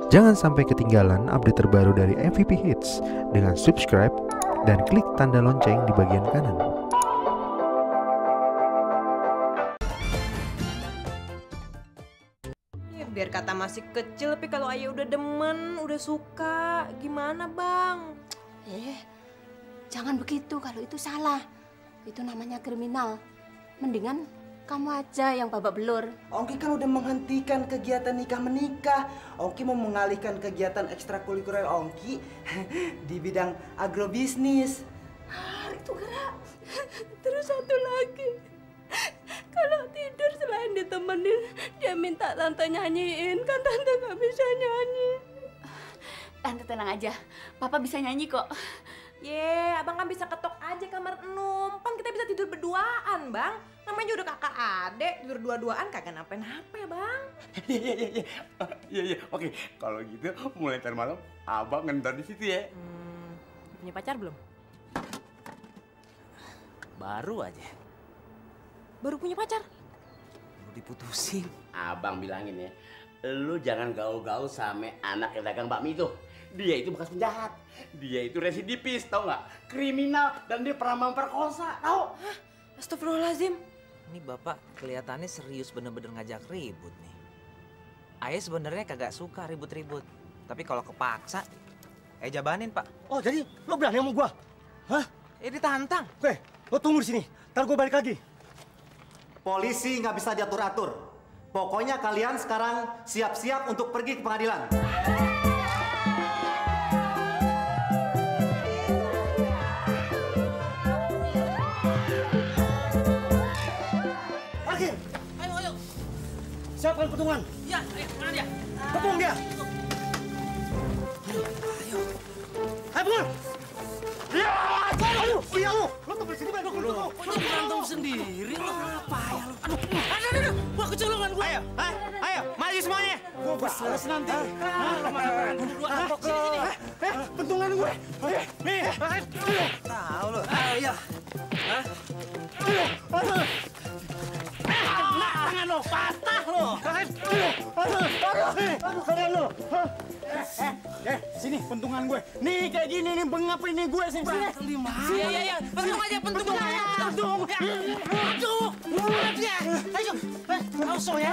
Jangan sampai ketinggalan update terbaru dari MVP Hits dengan subscribe dan klik tanda lonceng di bagian kanan. Biar kata masih kecil, tapi kalau ayah udah demen, udah suka, gimana bang? Jangan begitu, kalau itu salah. Itu namanya kriminal. Mendingan kamu aja yang babak belur. Ongki kan udah menghentikan kegiatan nikah menikah. Ongki mau mengalihkan kegiatan ekstrakurikuler Ongki di bidang agrobisnis. Itu gerak. Terus satu lagi. Kalau tidur selain ditemenin, dia minta tante nyanyiin. Kan tante gak bisa nyanyi. Tante tenang aja, papa bisa nyanyi kok. Abang kan bisa ketok aja kamar enum. Kan kita bisa tidur berduaan, bang. Namanya udah kakak adek, tidur dua-duaan kagak nape-nape, bang. Iya. Oke, kalau gitu mulai ntar malam abang ngendor di situ ya. Punya pacar belum? Baru aja. Baru punya pacar? Baru diputusin. Abang bilangin ya, lu jangan gaul-gaul sama anak yang dagang bakmi itu. Dia itu bekas penjahat. Dia itu residivis, tau nggak? Kriminal, dan dia pernah memperkosa, tau? Astagfirullahaladzim. Ini bapak kelihatannya serius bener-bener ngajak ribut nih. Ayah sebenarnya kagak suka ribut-ribut. Tapi kalau kepaksa, jabanin pak. Oh jadi lo berani sama gua? Hah? Ditantang. Oke, lo tunggu di sini. Ntar gua balik lagi. Polisi nggak bisa diatur-atur. Pokoknya kalian sekarang siap-siap untuk pergi ke pengadilan. Pergi. Ayo. Siapkan petungan. Ya, ayo, mana dia? Tepung dia. Ayo. Ayo, Pur. Iya, iya lo tunggu di sini, Bang. Kok jadi berantem sendiri lo? Apa ya lo? Aduh. Wah, kecolongan gue. Ayo, maju semuanya. Gua balas nanti. Pentungan gue. Nih. Tahu lo. Ayo. Kena tangan lo, patah lo. Aduh, keren lo. Sini pentungan gue. Nih kayak gini nih bengap ini gue sini. Iya. Pentung aja. Pentung. Aduh. Ayo. Langsung ya.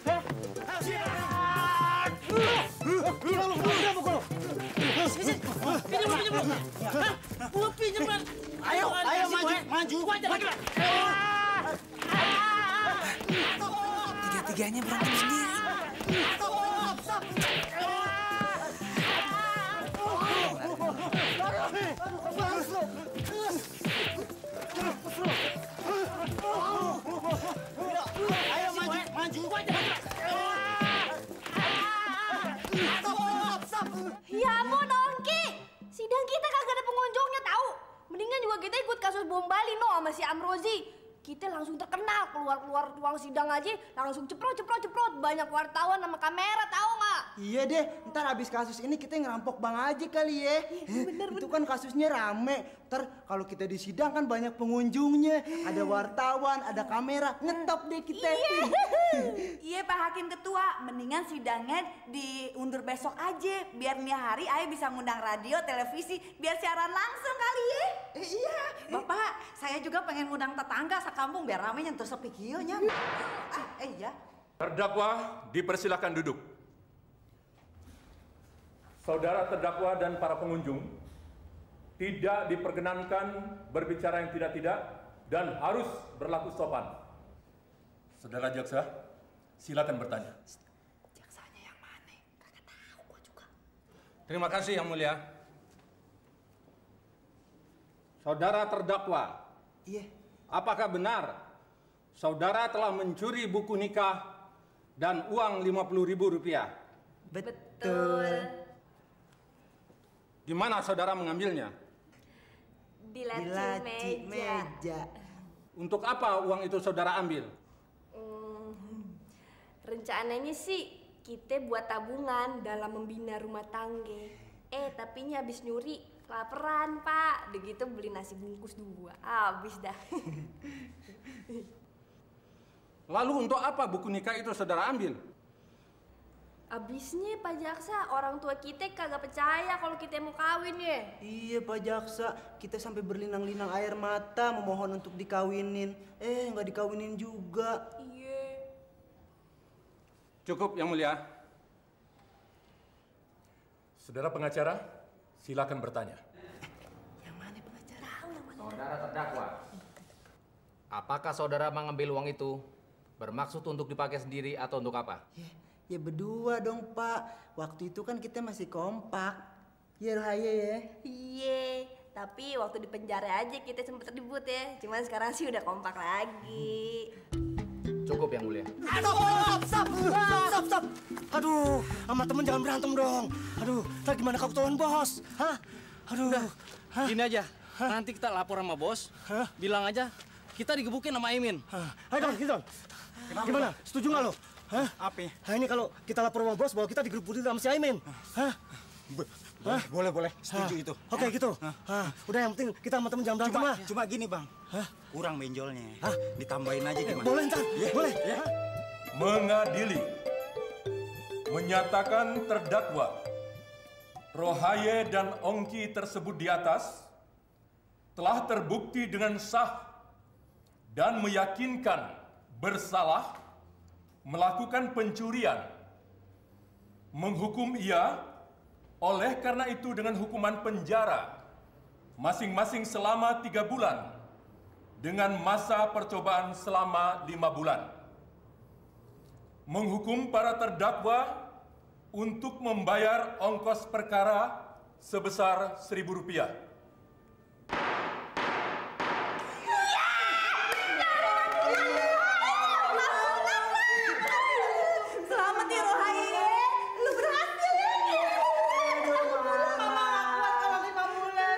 Pinjam. Ayo maju. Tiga-tiganya berantem sendiri. Ayo maju. Ya ampun, Ongki. Sidang kita kagak ada pengunjungnya tahu. Mendingan juga kita ikut kasus bom Bali sama si Amrozi. Kita langsung terkenal, keluar ruang sidang aja langsung ceprot. Banyak wartawan sama kamera, tahu nggak? Iya deh, ntar abis kasus ini kita ngerampok Bang Haji kali ya. Bener. Itu kan kasusnya rame. Ntar kalau kita di sidang kan banyak pengunjungnya. Ada wartawan, ada kamera, ngetop deh kita. Iya Pak Hakim Ketua, mendingan sidangnya diundur besok aja. Biar nih hari Ayah bisa ngundang radio, televisi, biar siaran langsung kali ya. Iya. Bapak, saya juga pengen ngundang tetangga sekampung biar rame nyentuh sepi kionya. Iya. Terdakwa dipersilakan duduk. Saudara terdakwa dan para pengunjung tidak diperkenankan berbicara yang tidak-tidak dan harus berlaku sopan. Saudara jaksa, silakan bertanya. Jaksanya yang mana? Kagak tahu gua juga. Terima kasih Yang Mulia. Saudara terdakwa. Iya. Apakah benar saudara telah mencuri buku nikah dan uang Rp50.000? Betul. Di mana saudara mengambilnya? Di laci meja. Untuk apa uang itu saudara ambil? Rencananya sih kita buat tabungan dalam membina rumah tangga. Tapinya habis nyuri laparan, Pak. Udah gitu beli nasi bungkus 2. Habis dah. Lalu untuk apa buku nikah itu saudara ambil? Abisnya Pak Jaksa, orang tua kita kagak percaya kalau kita mau kawin ya. Iya Pak Jaksa, kita sampai berlinang-linang air mata memohon untuk dikawinin. Nggak dikawinin juga. Iya. Cukup, Yang Mulia. Saudara pengacara, silakan bertanya. Yang mana pengacara? Saudara terdakwa, apakah saudara mengambil uang itu bermaksud untuk dipakai sendiri atau untuk apa? Ya berdua dong Pak. Waktu itu kan kita masih kompak. Ya Rohaya ya. Iya, tapi waktu di penjara aja kita sempet ribut ya. Cuman sekarang sih udah kompak lagi. Cukup Yang Mulia. Aduh, stop. Aduh, sama temen jangan berantem dong. Aduh, ntar gimana kau ketahuan bos? Hah? Aduh. Gini aja, nanti kita lapor sama bos. Bilang aja kita digebukin sama Aimin. Ayo Don, gitu Don. Gimana? Setuju nggak lo? Hah? Apa? Nah ini kalau kita lapor sama bos bahwa kita digebukin sama si Aimin. Hah? Boleh. Setuju itu. Oke gitu. Udah yang penting kita sama temen jangan berantem lah. Cuma gini Bang, kurang benjolnya. Ditambahin aja gimana? Boleh ntar, boleh. Mengadili. Menyatakan terdakwa Rohaye dan Ongki tersebut di atas telah terbukti dengan sah dan meyakinkan bersalah melakukan pencurian. Menghukum ia oleh karena itu dengan hukuman penjara masing-masing selama 3 bulan dengan masa percobaan selama 5 bulan. Menghukum para terdakwa untuk membayar ongkos perkara sebesar Rp1.000. Selamat ya Rohaye, lu berhasil ya. Mama gak kuat kalau 5 bulan.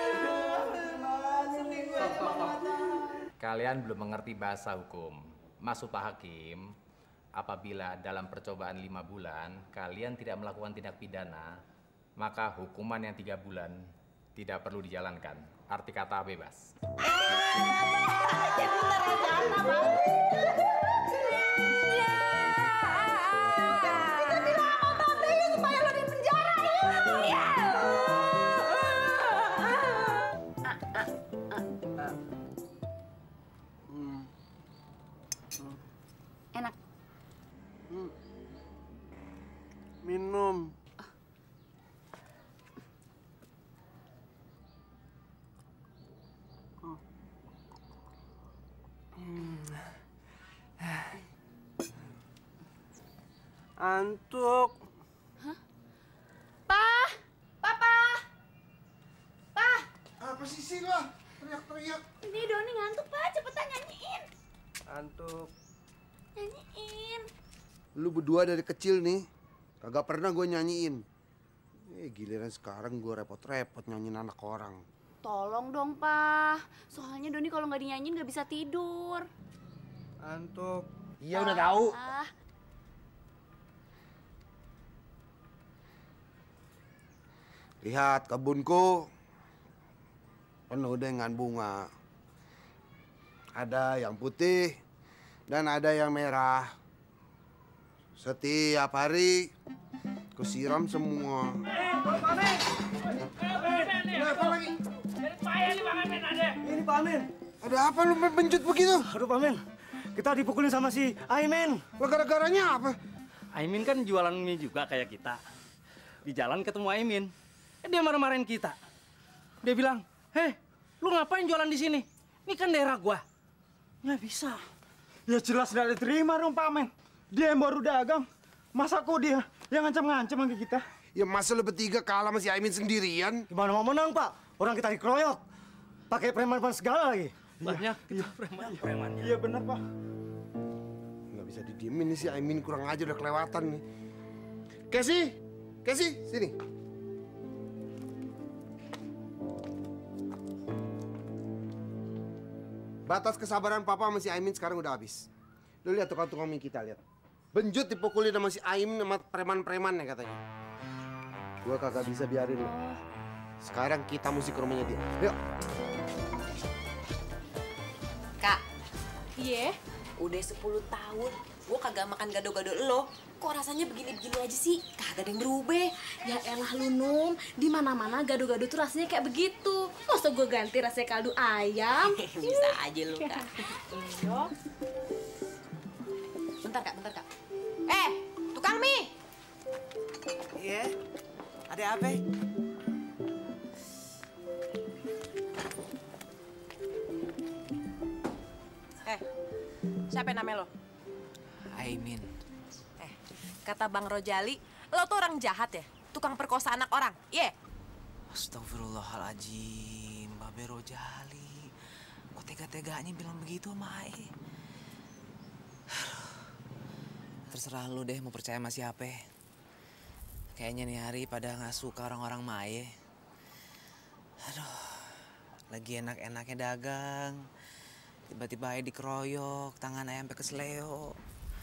Kalian belum mengerti bahasa hukum. Maksud Pak Hakim, apabila dalam percobaan 5 bulan kalian tidak melakukan tindak pidana, maka hukuman yang 3 bulan tidak perlu dijalankan. Arti kata bebas. Enak. Minum. Antuk. Hah? Pa! Papa! Pa! Apa sih Sila? Teriak-teriak. Ini Doni ngantuk, Pa. Cepetan nyanyiin. Antuk. Nyanyiin. Lu berdua dari kecil nih, kagak pernah gue nyanyiin. Giliran sekarang gue repot-repot nyanyiin anak orang. Tolong dong, Pa. Soalnya Doni kalau nggak dinyanyiin nggak bisa tidur. Antuk. Iya udah tahu. Lihat kebunku penuh dengan bunga. Ada yang putih dan ada yang merah. Setiap hari kusiram semua. Ini Pak Amin. Ada apa lu bencut begitu? Aduh Pak Amin, kita dipukulin sama si Aimin. Gara-garanya apa? Aimin kan jualan mie juga kayak kita. Di jalan ketemu Aimin, dia marah-marahin kita. Dia bilang, "Hei, lu ngapain jualan di sini? Ini kan daerah gua." Nggak bisa. Ya jelas nggak diterima dong Pak Amin. Dia yang baru dagang. Masa kok dia yang ngancam-ngancam sama kita? Ya masa lu bertiga kalah sama si Aimin sendirian? Gimana mau menang Pak? Orang kita dikeroyok. Pakai preman-preman segala lagi. Banyak preman-premannya. Iya benar Pak. Nggak bisa didiemin nih si Aimin, kurang aja udah kelewatan nih. Casey, sini. Batas kesabaran Papa sama si Aimin sekarang udah habis. Lu lihat tukang-tukang mie kita, lihat. Benjut dipukulin sama si Aimin sama preman-preman ya katanya. Gua kagak bisa biarin lu. Sekarang kita mesti ke rumahnya dia. Yuk. Kak. Iya? Udah 10 tahun gue kagak makan gado-gado lo. Kok rasanya begini-begini aja sih? Kagak ada yang berubah. Ya elah lu Num, di mana-mana gado-gado tuh rasanya kayak begitu. Masa gue ganti rasanya kaldu ayam? Bisa aja lu, Kak. Bentar, Kak. Tukang mie. Iya, ada apa? Siapa namanya lo? Aimin. Kata Bang Rojali, lo tuh orang jahat ya? Tukang perkosa anak orang, iya? Astagfirullahaladzim, Babe Rojali. Kok tega-teganya bilang begitu sama Ae? Terserah lu deh mau percaya sama siapa. Kayaknya nih hari pada nggak suka orang-orang Mae. Aduh, lagi enak-enaknya dagang. Tiba-tiba Ae dikeroyok, tangan Ae sampai kesleo.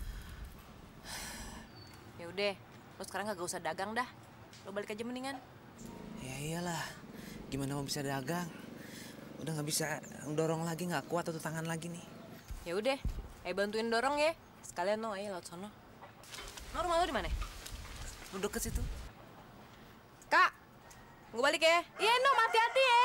Ya udah, lo sekarang gak usah dagang dah. Lo balik aja mendingan. Ya iyalah, gimana mau bisa dagang? Udah nggak bisa dorong lagi, nggak kuat atau tangan lagi nih. Ya udah, bantuin dorong ya. Sekalian lo ayo laut sono. Lo rumah lo di mana? Lo deket situ. Kak, gue balik ya. Iya Num, hati-hati ya.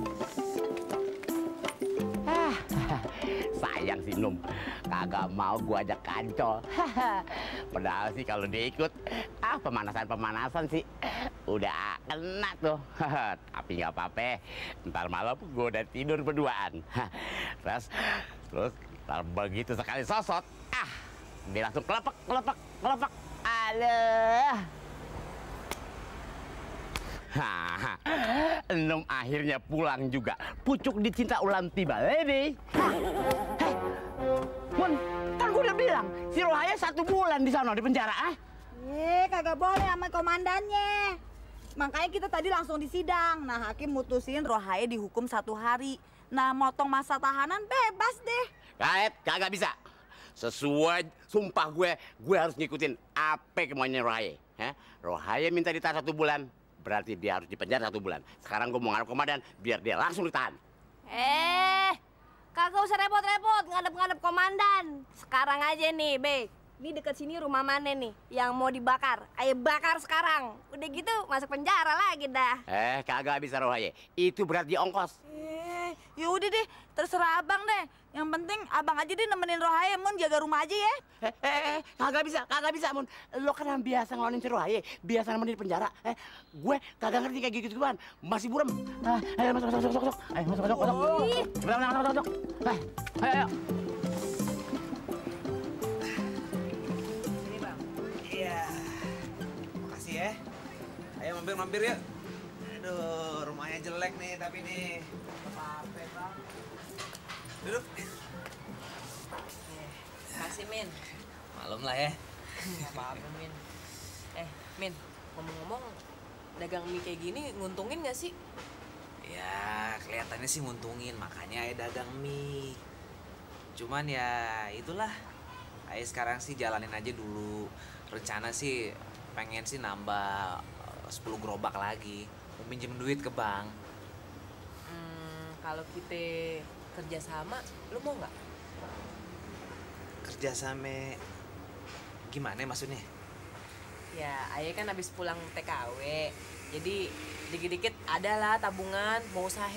Sayang si Num, kagak mau gua ajak kancol. Padahal sih kalau dia ikut, pemanasan sih udah kena tuh. Tapi nggak apa-apa, ntar malam gua udah tidur berduaan. Terus ntar begitu sekali sosot, dia langsung kelepek. Aduh. Num akhirnya pulang juga. Pucuk dicinta ulam tiba, lady. Mun, kan gue udah bilang si Rohaya 1 bulan di sana di penjara, Kagak boleh sama komandannya. Makanya kita tadi langsung disidang. Nah, hakim mutusin Rohaya dihukum 1 hari. Nah, motong masa tahanan bebas deh. Kagak bisa. Sesuai sumpah gue harus ngikutin apa kemauannya Rohaya. Rohaya minta ditahan 1 bulan. Berarti dia harus dipenjara 1 bulan. Sekarang gue mau ngarep komandan biar dia langsung ditahan. Kagak usah repot-repot ngadep-ngadep komandan. Sekarang aja nih, Be. Ini deket sini rumah mana nih yang mau dibakar? Ayo bakar sekarang. Udah gitu masuk penjara lagi dah. Kagak bisa Rohaya. Itu berarti ongkos. Ya udah deh, terserah abang deh. Yang penting abang aja deh nemenin Rohaya, Mun jaga rumah aja ya. Kagak bisa Mun. Lo kan yang biasa ngelawanin si Rohaya, biasa nemenin di penjara. Gue kagak ngerti kayak gitu-gituan. Masih buram. Ayo masuk. Ayo masuk. Masuk. Ayo. Ini Bang. Iya. Makasih ya. Ayo mampir yuk. Aduh, rumahnya jelek nih tapi nih. Apa-apa, Bang. Duduk. Makasih, Min. Malum lah ya. Nggak apa-apa, Min. Min, ngomong-ngomong, dagang mie kayak gini nguntungin gak sih? Ya, kelihatannya sih nguntungin, makanya Ae dagang mie. Cuman ya itulah. Ae sekarang sih jalanin aja dulu. Rencana sih pengen sih nambah 10 gerobak lagi. Mau pinjem duit ke bank. Kalau kita kerjasama, lu mau nggak? Kerjasama gimana maksudnya? Ya, Ayah kan habis pulang TKW, jadi dikit-dikit ada lah tabungan, mau usaha.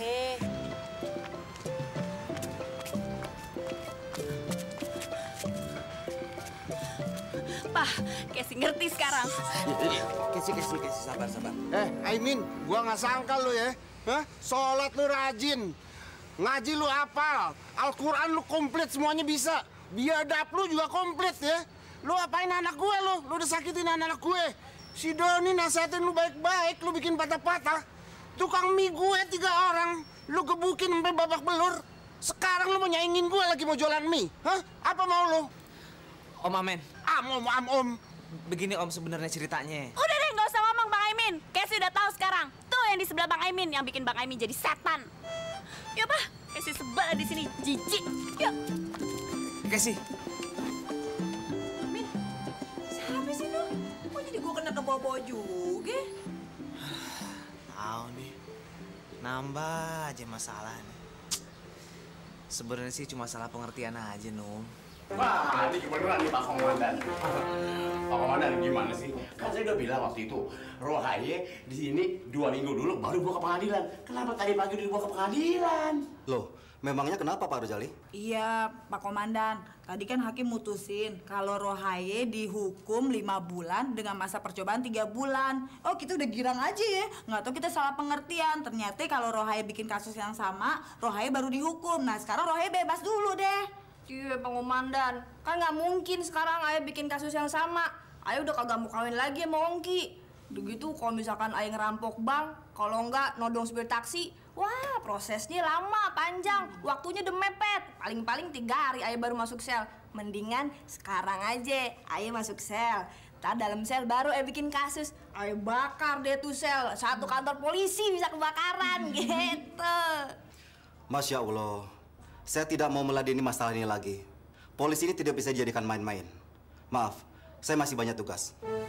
Pak, Kesi ngerti sekarang. Kesi, sabar. Aimin, gua nggak sangka lu ya. Sholat lu rajin, ngaji lu hafal, Al-Quran lu komplit semuanya bisa. Biadab lu juga komplit ya. Lu apain anak gue lu udah sakitin anak gue. Si Doni nasihatin lu baik-baik, lu bikin patah-patah. Tukang mie gue 3 orang, lu gebukin sampai babak belur. Sekarang lu mau nyaingin gue lagi mau jualan mie. Apa mau lu? Om Amen. Om. Begini Om sebenarnya ceritanya. Udah deh, nggak usah ngomong Bang Aimin. Kesi udah tahu sekarang. Tuh yang di sebelah Bang Aimin yang bikin Bang Aimin jadi setan. Yuk Pak, Kesi sebel di sini, jijik. Yuk. Kesi. Min, siapa sih lu? Kok jadi gue kena kebawa-bawa juga? Tahu nih, nambah aja masalah nih. Sebenarnya sih cuma salah pengertian aja, Num. Wah, ini beneran nih Pak Komandan. Pak Komandan gimana sih? Kan saya udah bilang waktu itu, Rohaye di sini 2 minggu dulu baru bawa ke pengadilan. Kenapa tadi pagi dibawa ke pengadilan? Loh, memangnya kenapa Pak Rozali? Iya, Pak Komandan. Tadi kan hakim mutusin kalau Rohaye dihukum 5 bulan dengan masa percobaan 3 bulan. Oh, kita udah girang aja ya. Nggak tahu kita salah pengertian. Ternyata kalau Rohaye bikin kasus yang sama, Rohaye baru dihukum. Nah, sekarang Rohaye bebas dulu deh. Iya, Bang Komandan. Kan nggak mungkin sekarang Ayah bikin kasus yang sama. Ayah udah kagak mau kawin lagi sama Ongki. Udah gitu kalau misalkan Ayah ngerampok bank, kalau enggak nodong supir taksi, wah prosesnya lama, panjang, waktunya udah mepet. Paling-paling 3 hari Ayah baru masuk sel. Mendingan sekarang aja Ayah masuk sel. Ntar dalam sel baru Ayah bikin kasus. Ayah bakar deh tuh sel. Satu kantor polisi bisa kebakaran gitu. Masya Allah, saya tidak mau meladeni masalah ini lagi. Polisi ini tidak bisa dijadikan main-main. Maaf, saya masih banyak tugas.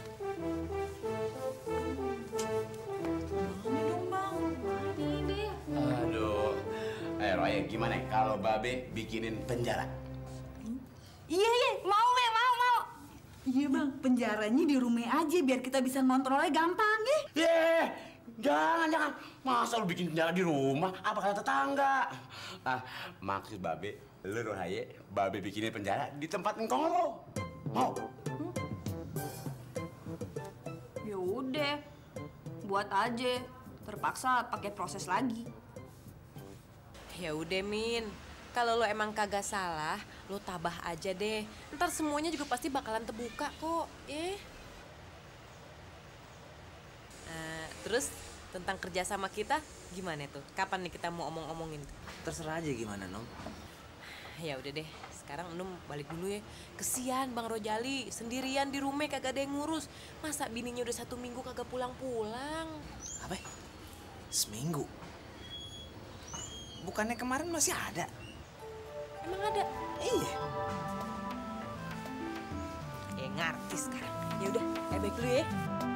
Aduh, Rohaye gimana kalau Babe bikinin penjara? Iya, mau. Iya bang, penjaranya di rumah aja biar kita bisa ngontrolnya gampang ya. Jangan. Masa lu bikin penjara di rumah? Apa kata tetangga? Maksud Babe, lu Rohaye, Babe bikinin penjara di tempat engkong lo. Mau? Ya udah, buat aja. Terpaksa pakai proses lagi. Ya udah Min, kalau lo emang kagak salah, lo tabah aja deh. Ntar semuanya juga pasti bakalan terbuka kok. Terus tentang kerja sama kita gimana tuh? Kapan nih kita mau omongin tuh? Terserah aja gimana, Nom. Ya udah deh, sekarang Num balik dulu ya. Kesian Bang Rojali, sendirian di rumah kagak ada yang ngurus. Masa bininya udah 1 minggu kagak pulang-pulang? Apa? Seminggu? Bukannya kemarin masih ada? Emang ada? Iya. Ya ngerti sekarang. Ya udah, balik dulu ya.